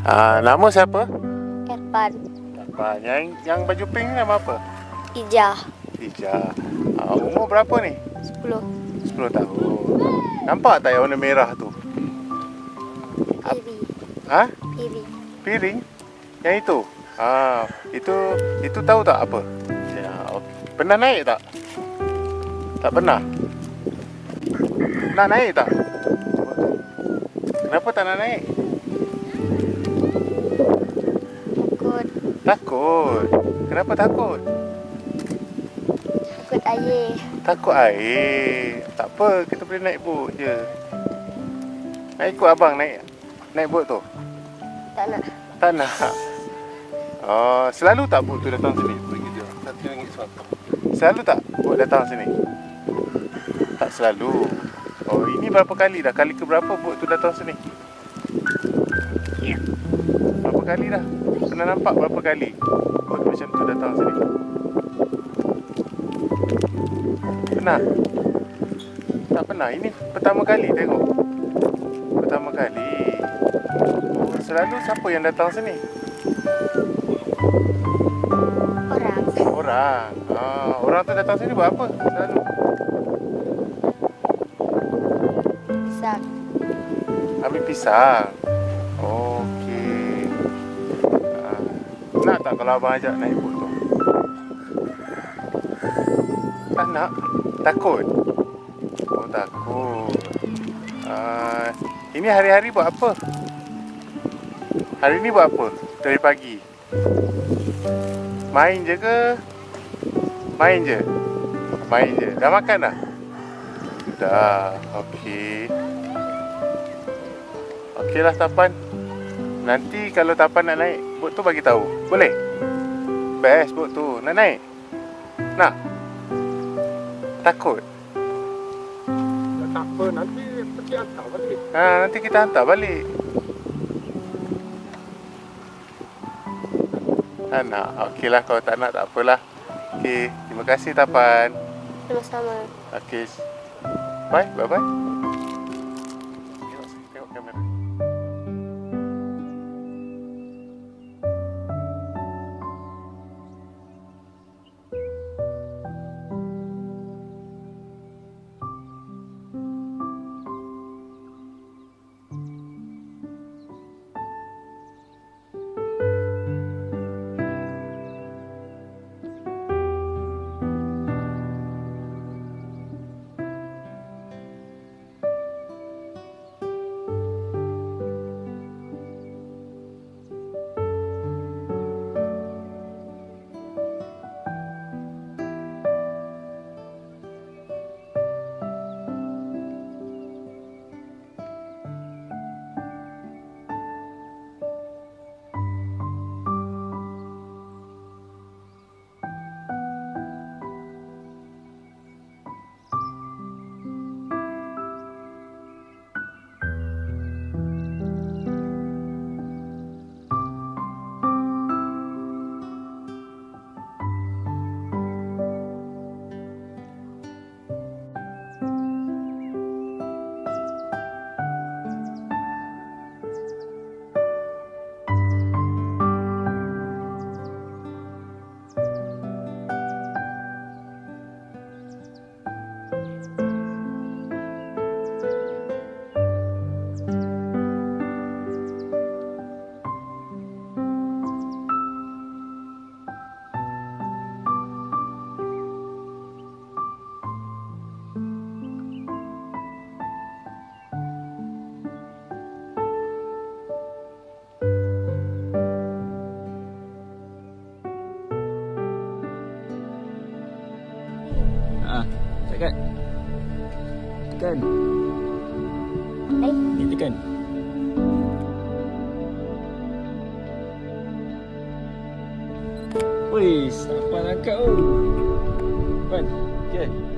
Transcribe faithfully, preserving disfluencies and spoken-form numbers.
Ah, nama siapa? Irfan. Irfan. Yang yang baju pink ni nama apa? Ijah. Ijah. Ah, umur berapa ni? Sepuluh. Sepuluh tahun. Nampak tak yang warna merah tu? Piri. Ha? Piri. Piring? Yang itu? Ah, itu itu tahu tak apa? Ya, okay. Pernah naik tak? Tak pernah. Nak naik tak? Kenapa tak nak naik? Takut. Takut. Kenapa takut? Takut air. Takut air. Tak apa, kita boleh naik bot je. Nak ikut abang naik naik bot tu? Tak nak. Tak nak. Oh, selalu tak bot tu datang sini? Satu ringgit seratus. Selalu tak bot datang sini? Tak selalu. Oh, ini berapa kali dah? Kali ke berapa bot tu datang sini? Berapa kali dah? Pernah nampak berapa kali bot macam tu datang sini? Pernah? Tak pernah. Ini pertama kali tengok. Pertama kali. Oh, selalu siapa yang datang sini? Orang. Orang. Ah, orang tu datang sini buat apa? Selalu. Pisang. Ambil pisang. Okey. Ah, nak tak kalau abang ajak naik bot tu? Tak nak? Takut? Oh, takut. Ah, ini hari-hari buat apa? Hari ni buat apa? Dari pagi? Main je ke? Main je? Main je. Dah makan dah? Dah. Okey. Okeylah Tapan. Nanti kalau Tapan nak naik bot tu bagi tahu. Boleh? Best bot tu. Nak naik? Nak? Takut? Tak apa, nanti pergi hantar balik. Ha, nanti kita hantar balik. Ha, nak? Okeylah, kalau tak nak tak apalah. Okey, terima kasih Tapan. Sama-sama. Okey. Bye, bye-bye. Tengok, tengok kamera. Ah, tekan. Tekan. Baik. Ni tekan. Wih, siapa nak kau? Pan, okay.